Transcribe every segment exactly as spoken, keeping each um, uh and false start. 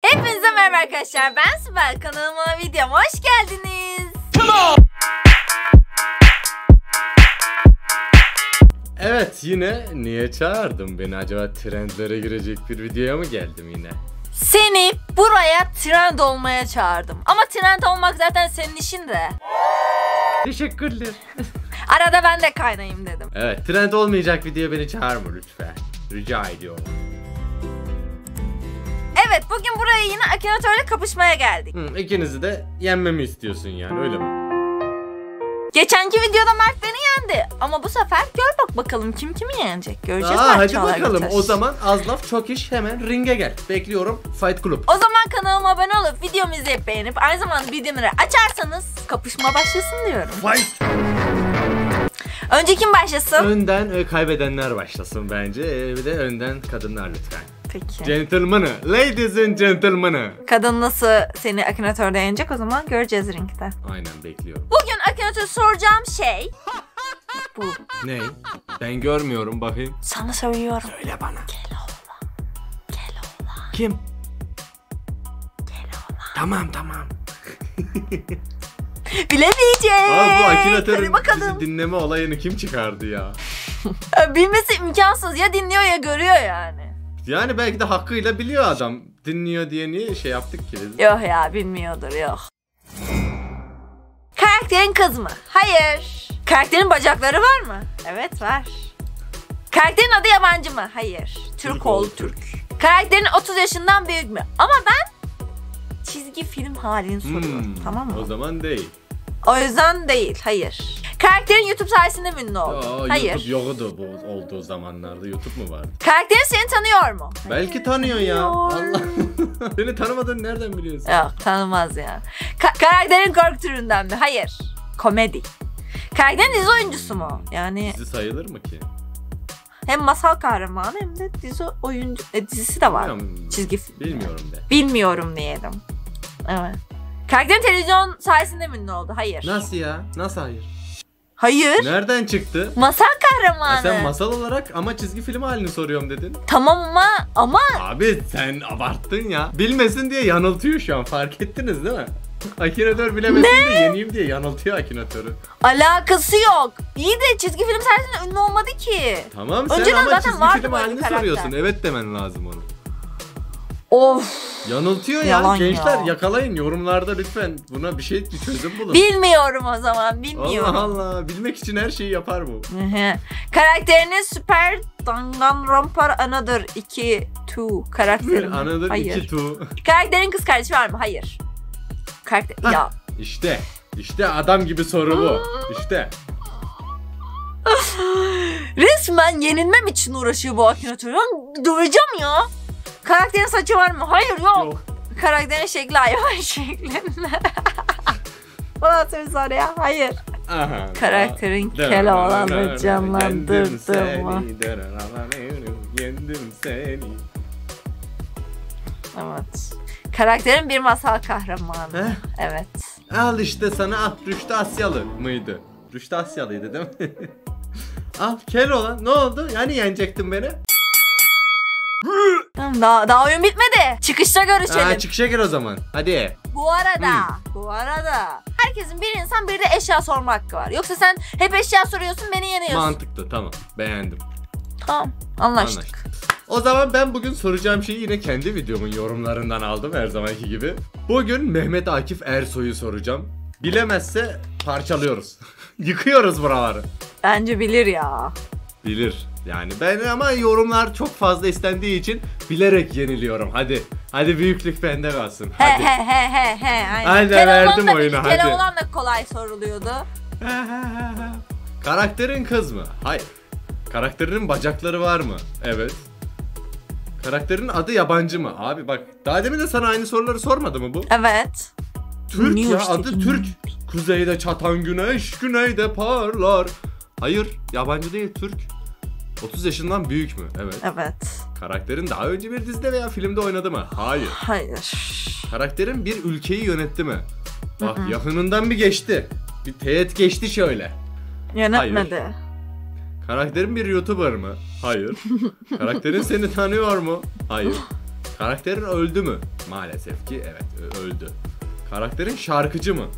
Hepinize merhaba arkadaşlar, ben Sibel, kanalıma, videoma hoş geldiniz. Evet, yine niye çağırdın beni? Acaba trendlere girecek bir videoya mı geldim yine? Seni buraya trend olmaya çağırdım. Ama trend olmak zaten senin işin de. Teşekkürler. Arada ben de kaynayayım dedim. Evet, trend olmayacak videoya beni çağırma lütfen. Rica ediyorum. Evet, bugün buraya yine Akinator'la kapışmaya geldik. Hı, ikinizi de yenmemi istiyorsun yani, öyle mi? Geçenki videoda Mert beni yendi. Ama bu sefer gör bak bakalım kim kimi yenecek. Göreceğiz. Aa, Mert hadi bakalım. Biter. O zaman az laf çok iş, hemen ringe gel. Bekliyorum Fight Club. O zaman kanalıma abone olup videomu izleyip beğenip aynı zamanda bildirimleri açarsanız kapışma başlasın diyorum. Fight! Önce kim başlasın? Önden e, kaybedenler başlasın bence. E, bir de önden kadınlar lütfen. Peki. Gentlemen'ı, ladies and gentlemen'ı. Kadın nasıl seni Akinator'da yenecek o zaman göreceğiz ringde. Aynen, bekliyorum. Bugün Akinator'a soracağım şey bu. Ne? Ben görmüyorum, bakayım. Sana söylüyorum. Söyle bana. Keloğlan. Keloğlan. Kim? Keloğlan. Tamam tamam. Bilemeyecek. Abi bu Hadi Akinator'un bakalım. bizi dinleme olayını kim çıkardı ya? Bilmesi imkansız. Ya dinliyor ya görüyor yani. Yani belki de hakkıyla biliyor adam. Dinliyor diye niye şey yaptık ki biz? Yok ya, bilmiyordur, yok. Karakterin kız mı? Hayır. Karakterin bacakları var mı? Evet, var. Karakterin adı yabancı mı? Hayır. Türk, Türk oğlu oğlu Türk. Karakterin otuz yaşından büyük mü? Ama ben çizgi film halini soruyorum. Hmm, Tamam mı? O zaman değil. O yüzden değil. Hayır. Karakterin YouTube sayesinde mi ünlü oldu? Aa, Hayır. YouTube yoktu bu olduğu zamanlarda. YouTube mu vardı? Karakterin seni tanıyor mu? Belki tanıyor ya. Tanıyor. Allah. Seni tanımadığını nereden biliyorsun? Yok, tanımaz ya. Ka- karakterin korku türünden mi? Hayır. Komedi. Karakterin dizi oyuncusu mu? Yani Dizi sayılır mı ki? hem masal kahramanı hem de dizi oyuncu e, dizisi de var. Bilmiyorum. Çizgi film. Bilmiyorum de. Bilmiyorum diyelim. Evet. Karakterin televizyon sayesinde mi ünlü oldu? Hayır. Nasıl ya? Nasıl hayır? Hayır. Nereden çıktı? Masal Ha, kahramanı. sen masal olarak ama çizgi film halini soruyorum dedin. Tamam ama ama Abi sen abarttın ya. Bilmesin diye yanıltıyor şu an, fark ettiniz değil mi? Akinator bilemesin de yeneyim diye yanıltıyor Akinator'u. alakası yok. İyi de çizgi film sayesinde ünlü olmadı ki. Tamam sen Önceden ama zaten çizgi vardı film böyle halini bir karakter. soruyorsun. Evet demen lazım onu. Of. Yanıltıyor ya. Yalan Gençler ya. yakalayın yorumlarda lütfen. Buna bir şey, bir çözüm bulun. Bilmiyorum o zaman. Bilmiyorum. Allah Allah. Bilmek için her şeyi yapar bu. Karakterinin Süper Danganronpa Another iki iki karakterin. Another Hayır. iki two. Karakterin kız kardeşi var mı? Hayır. Karakter Hah. ya. İşte. İşte adam gibi soru bu. İşte. Resmen yenilmem için uğraşıyor bu Akinator. Ben döveceğim ya. Karakterin saçı var mı? Hayır, yok. Yok. Karakterin şekli hayvan şeklinde. Bu nasıl bir soru ya? Hayır. Aha. Karakterin Keloğlan'ı canlandırdım mı? Yendim seni. Evet. Karakterin bir masal kahramanı. Heh. Evet. Al işte sana, al. Rüştü Asyalı mıydı? Rüştü Asyalıydı değil mi? Al Keloğlan, ne oldu? Yani yenecektin beni. Daha, daha oyun bitmedi. Çıkışta görüşelim. Ha, çıkışa gel o zaman. Hadi. Bu arada, Hmm. bu arada herkesin bir insan bir de eşya sorma hakkı var. Yoksa sen hep eşya soruyorsun, beni yeniyorsun. Mantıklı, tamam. Beğendim. Tamam, anlaştık. Anlaştık. O zaman ben bugün soracağım şeyi yine kendi videomun yorumlarından aldım her zamanki gibi. Bugün Mehmet Akif Ersoy'u soracağım. Bilemezse parçalıyoruz. Yıkıyoruz buraları. Bence bilir ya. Bilir. Yani ben, ama yorumlar çok fazla istendiği için bilerek yeniliyorum. Hadi. Hadi büyüklük bende kalsın. He Hadi. he he he he. Aynen. Hadi, Keloğlan verdim da- oyunu, hadi. Keloğlan da kolay soruluyordu. Karakterin kız mı? Hayır. Karakterinin bacakları var mı? Evet. Karakterin adı yabancı mı? Abi bak, daha demin de sana aynı soruları sormadı mı bu? Evet. Türk Niye ya, işte adı bilmiyorum. Türk. Kuzeyde çatan güneş, güneyde parlar. Hayır, yabancı değil, Türk. otuz yaşından büyük mü? Evet. Evet. Karakterin daha önce bir dizide veya filmde oynadı mı? Hayır. Hayır. Karakterin bir ülkeyi yönetti mi? Bak, yakınından bir geçti. Bir teğet geçti şöyle. Yönetmedi. Karakterin bir YouTuber mı? Hayır. Karakterin seni tanıyor mu? Hayır. Karakterin öldü mü? Maalesef ki evet öldü. Karakterin şarkıcı mı?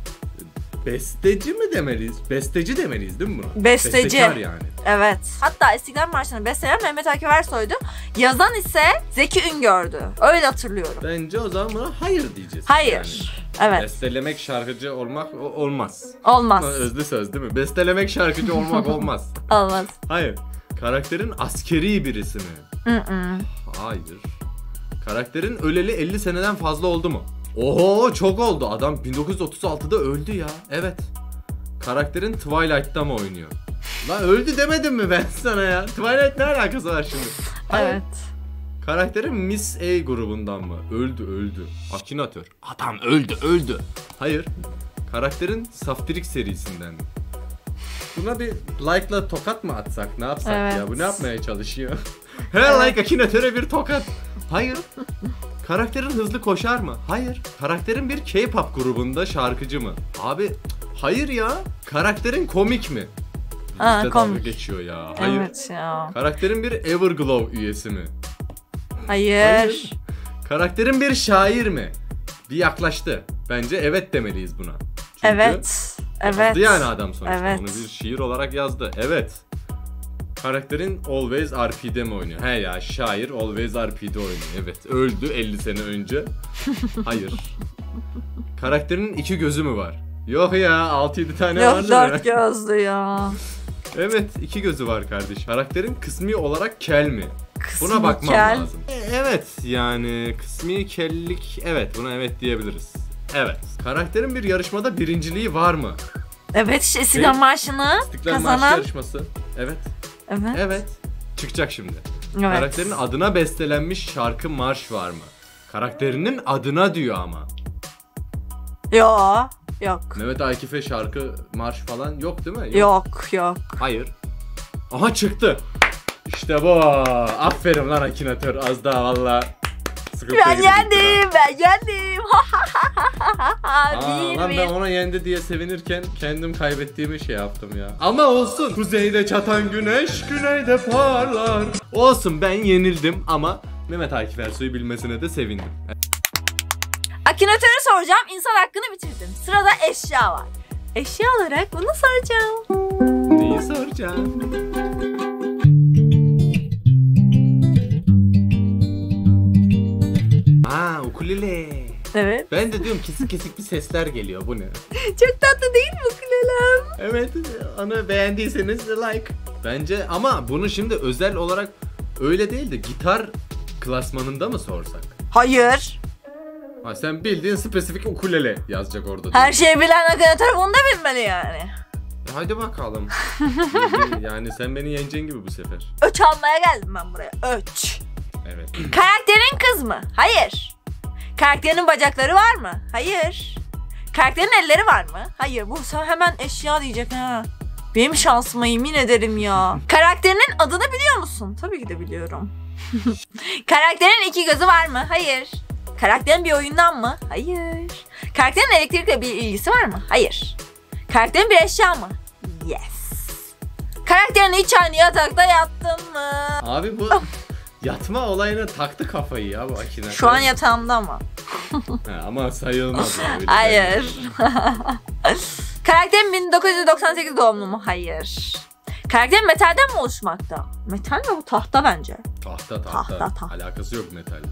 Besteci mi demeliyiz? Besteci demeliyiz değil mi buna? Besteci. Bestekar yani. Evet. Hatta İstiklal Marşı'nı besteleyen Mehmet Akif Ersoy'du. Yazan ise Zeki Üngör'dü. Öyle hatırlıyorum. Bence o zaman buna hayır diyeceğiz. Hayır. Yani. Evet. Bestelemek şarkıcı olmak o- olmaz. Olmaz. Özlü söz değil mi? Bestelemek şarkıcı olmak olmaz. Olmaz. Hayır. Karakterin askeri birisi mi? Mm-mm. Hayır. Karakterin öleli elli seneden fazla oldu mu? Oho çok oldu. Adam bin dokuz yüz otuz altıda öldü ya. Evet. Karakterin Twilight'ta mı oynuyor? Lan öldü demedim mi ben sana ya? Twilight ne alakası var şimdi? Hayır. Evet. Karakterin Miss A grubundan mı? Öldü öldü. Akinator. Adam öldü öldü. Hayır. Karakterin Saftirik serisinden mi? Buna bir like'la tokat mı atsak? Ne yapsak Evet. ya? Bu ne yapmaya çalışıyor? Her Evet. like Akinator'a bir tokat. Hayır. Karakterin hızlı koşar mı? Hayır. Karakterin bir K-pop grubunda şarkıcı mı? Abi hayır ya. Karakterin komik mi? Ha, Bizde komik. dalga geçiyor ya. Hayır. Evet ya. Karakterin bir Everglow üyesi mi? Hayır. Hayır. Karakterin bir şair mi? Bir yaklaştı. Bence evet demeliyiz buna. Çünkü Evet. Evet. yazdı yani adam sonuçta. Evet. Onu bir şiir olarak yazdı. Evet. Karakterin Always R P'de mi oynuyor? He ya şair Always R P'de oynuyor. Evet. Öldü elli sene önce. Hayır. Karakterin iki gözü mü var? Yok ya altı yedi tane Yok vardı dört ya. gözlü ya. Evet iki gözü var kardeş. Karakterin kısmi olarak kel mi? Kısmi Buna bakmam kel. lazım. E, Evet yani kısmi kellik evet buna evet diyebiliriz. Evet. Karakterin bir yarışmada birinciliği var mı? Evet işte İstiklal Ne? Marşı'nı İstiklal Marşı kazanan. yarışması. Evet. Evet. Evet. Çıkacak şimdi. Evet. Karakterin adına bestelenmiş şarkı marş var mı? Karakterinin adına diyor ama. Yok. Yok. Mehmet Akif'e şarkı marş falan yok değil mi? Yok yok. Hayır. Aha çıktı. İşte bu. Aferin lan Akinator. Az daha valla. sıkıntıya Ben girecektim ha. yendim. Ben yendim. Aa, bir lan bir. ben ona yendi diye sevinirken kendim kaybettiğimi şey yaptım ya. Ama olsun. Kuzeyde çatan güneş güneyde parlar. Olsun ben yenildim ama Mehmet Akif Ersoy'u bilmesine de sevindim. Akinatöre soracağım. İnsan hakkını bitirdim. Sırada eşya var. Eşya olarak bunu soracağım. Neyi soracağım? Aa ukulele. Evet. Ben de diyorum kesik kesik bir sesler geliyor bu ne? Çok tatlı değil mi ukulelem? Evet onu beğendiyseniz like. Bence ama bunu şimdi özel olarak öyle değil de gitar klasmanında mı sorsak? Hayır. Ha sen bildiğin spesifik ukulele yazacak orada. Her şeyi bilen Akinator bunu da bilmeli yani. Hadi bakalım. Yani sen beni yeneceksin gibi bu sefer. Öç almaya geldim ben buraya. Öç. Evet. Karakterin kız mı? Hayır. Karakterinin bacakları var mı? Hayır. Karakterin elleri var mı? Hayır. Bu sen hemen eşya diyecek ha. Benim şansıma yemin ederim ya. Karakterinin adını biliyor musun? Tabii ki de biliyorum. Karakterin iki gözü var mı? Hayır. Karakterin bir oyundan mı? Hayır. Karakterin elektrikle bir ilgisi var mı? Hayır. Karakterin bir eşya mı? Yes. Karakterin hiç aynı yatakta yattın mı? Abi bu yatma olayına taktı kafayı ya bu Akina. Şu an yatağımda ama. Ha, ama sayılmaz ya öyle. Hayır. Karakterin bin dokuz yüz doksan sekiz doğumlu mu? Hayır. Karakterin metalden mi oluşmakta? Metal mi bu? Tahta bence. Tahta tahta. Tahta, tahta. Alakası yok metalle.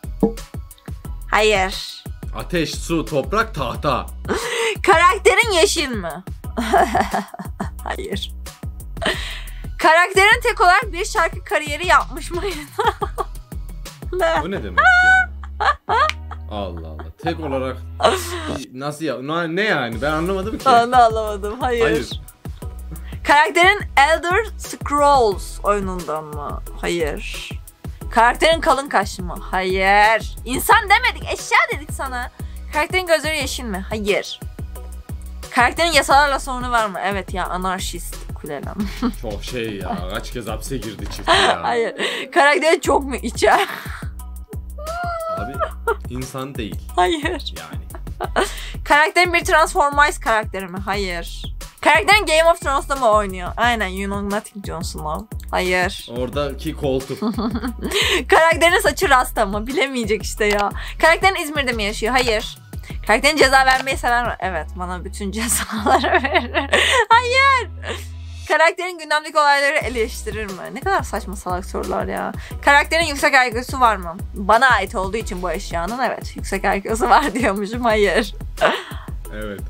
Hayır. Ateş, su, toprak, tahta. Karakterin yeşil mi? Hayır. Karakterin tek olarak bir şarkı kariyeri yapmış mıydı? Ne? Bu ne demek ya? Allah Allah. Tek olarak nasıl ya? Na- Ne yani? Ben anlamadım ki. Onu anlamadım. Hayır. Hayır. Karakterin Elder Scrolls oyunundan mı? Hayır. Karakterin kalın kaşlı mı? Hayır. İnsan demedik, eşya dedik sana. Karakterin gözleri yeşil mi? Hayır. Karakterin yasalarla sorunu var mı? Evet ya, anarşist kulelem. Çok şey ya. Kaç kez hapse girdi çift ya. Hayır. Karakterin çok mu içer? Abi insan değil Hayır. yani. Karakterin bir Transformers karakteri mi? Hayır. Karakterin Game of Thrones'ta mı oynuyor? Aynen, you know nothing Jon Snow. Hayır. Oradaki koltuk. Karakterin saçı rasta mı? Bilemeyecek işte ya. Karakterin İzmir'de mi yaşıyor? Hayır. Karakterin ceza vermeyi sever mi? Evet, bana bütün cezaları verir. Hayır. Karakterin gündemdeki olayları eleştirir mi? Ne kadar saçma salak sorular ya. Karakterin yüksek I Q'su var mı? Bana ait olduğu için bu eşyanın evet yüksek I Q'su var diyormuşum. Hayır. Evet.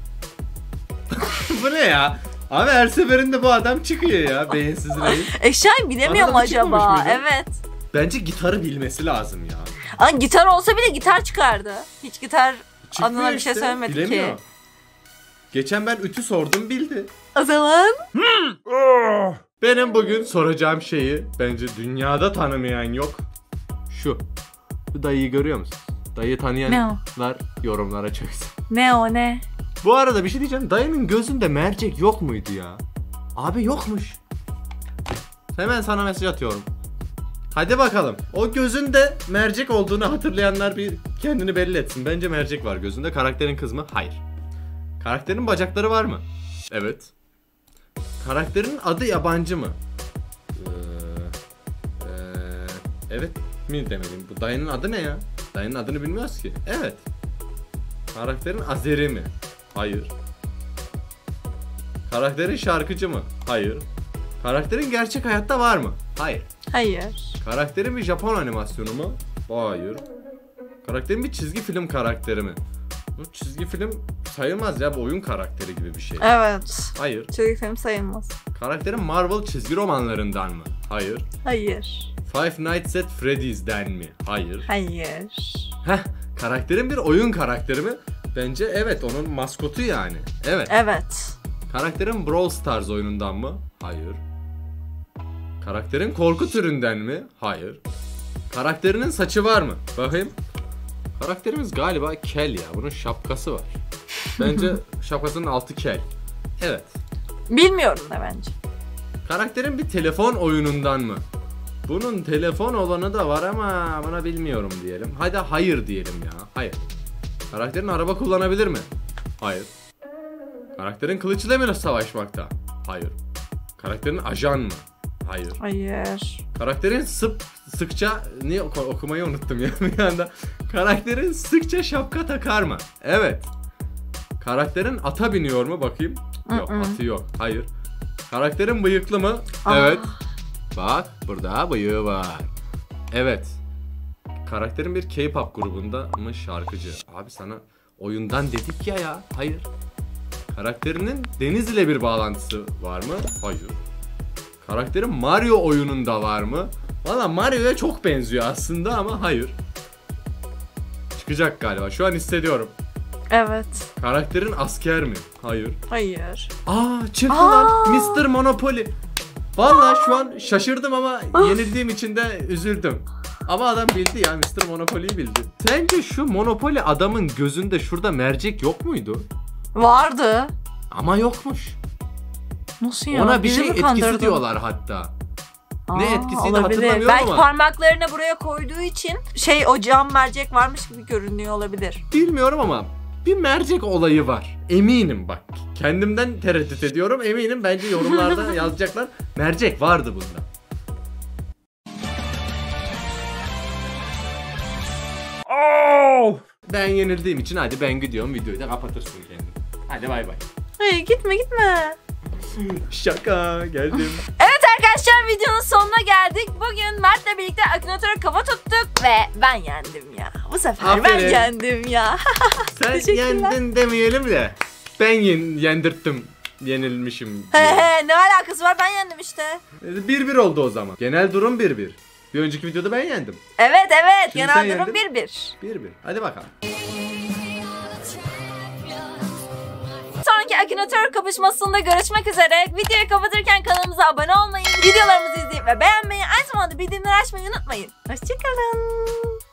Bu ne ya? Abi her seferinde bu adam çıkıyor ya, beyinsiz reis. Eşyayı bilemiyor mu acaba? Evet. Bence gitarı bilmesi lazım ya. Ama gitar olsa bile gitar çıkardı. Hiç gitar Çıkmıyor adına bir işte, şey söylemedi bilemiyor. ki. Geçen ben ütü sordum, bildi. O zaman? Benim bugün soracağım şeyi bence dünyada tanımayan yok. Şu. Bu dayıyı görüyor musun? Dayıyı tanıyanlar yorumlara çöksün. Ne o ne? Bu arada bir şey diyeceğim. Dayının gözünde mercek yok muydu ya? Abi yokmuş. Hemen sana mesaj atıyorum. Hadi bakalım. O gözünde mercek olduğunu hatırlayanlar bir kendini belli etsin. Bence mercek var gözünde. Karakterin kız mı? Hayır. Karakterin bacakları var mı? Evet. Karakterin adı yabancı mı? Ee, ee, evet mi demeliyim? Bu dayının adı ne ya? Dayının adını bilmiyoruz ki. Evet. Karakterin Azeri mi? Hayır. Karakterin şarkıcı mı? Hayır. Karakterin gerçek hayatta var mı? Hayır. Hayır. Karakterin bir Japon animasyonu mu? Hayır. Karakterin bir çizgi film karakteri mi? Bu çizgi film sayılmaz ya, bu oyun karakteri gibi bir şey. Evet. Hayır. Çizgi film sayılmaz. Karakterin Marvel çizgi romanlarından mı? Hayır. Hayır. Five Nights at Freddy's'den mi? Hayır. Hayır. Heh, karakterin bir oyun karakteri mi? Bence evet, onun maskotu yani. Evet. Evet. Karakterin Brawl Stars oyunundan mı? Hayır. Karakterin korku türünden mi? Hayır. Karakterinin saçı var mı? Bakayım. Karakterimiz galiba kel ya. Bunun şapkası var. Bence şapkasının altı kel. Evet. Bilmiyorum da bence. Karakterin bir telefon oyunundan mı? Bunun telefon olanı da var ama buna bilmiyorum diyelim. Hadi hayır diyelim ya. Hayır. Karakterin araba kullanabilir mi? Hayır. Karakterin kılıçla mı savaşmakta? Hayır. Karakterin ajan mı? Hayır. Hayır. Karakterin sık sıkça niye oku- okumayı unuttum ya bir anda. Karakterin sıkça şapka takar mı? Evet. Karakterin ata biniyor mu? Bakayım. Yok, Mm-mm. atı yok. Hayır. Karakterin bıyıklı mı? Aa. Evet. Bak, burada bıyığı var. Evet. Karakterin bir K-pop grubunda mı şarkıcı? Abi sana oyundan dedik ya ya. Hayır. Karakterinin Deniz ile bir bağlantısı var mı? Hayır. Karakterin Mario oyununda var mı? Valla Mario'ya çok benziyor aslında ama hayır. Çıkacak galiba. Şu an hissediyorum. Evet. Karakterin asker mi? Hayır. Hayır. Aa çıktı Aa. lan. mister Monopoly. Valla şu an şaşırdım ama yenildiğim için de üzüldüm. Ama adam bildi ya, mister Monopoly'yi bildi. Sence şu Monopoly adamın gözünde şurada mercek yok muydu? Vardı. Ama yokmuş. Nasıl ya? Ona bir Bizi şey mi etkisi kandırdın? diyorlar hatta. Ne Aa, etkisiydi olabilir. hatırlamıyorum Belki ama. parmaklarını buraya koyduğu için şey o cam mercek varmış gibi görünüyor olabilir. Bilmiyorum ama bir mercek olayı var. Eminim bak. Kendimden tereddüt ediyorum. Eminim, bence yorumlarda yazacaklar. Mercek vardı bunda. Oh! Ben yenildiğim için hadi ben gidiyorum. Videoyu da kapatırsın kendin. Hadi bay bay. Hayır gitme gitme. Şaka, geldim. Evet arkadaşlar, videonun sonuna geldik. Bugün Mert'le birlikte Akinator'a kafa tuttuk ve ben yendim ya. Bu sefer ben Aferin. yendim ya. Sen Teşekkürler. yendin demeyelim de. Ben yen yendirttim. Yenilmişim. He he, ne alakası var, ben yendim işte. bir bir oldu o zaman. Genel durum bir bir. Bir önceki videoda ben yendim. Evet evet, Şimdi sen genel durum yendin. bir bir. bir bir. Hadi bakalım. Sonraki Akinator kapışmasında görüşmek üzere. Videoyu kapatırken kanalımıza abone olmayı, videolarımızı izleyip ve beğenmeyi, aynı zamanda bildirimleri açmayı unutmayın. Hoşçakalın.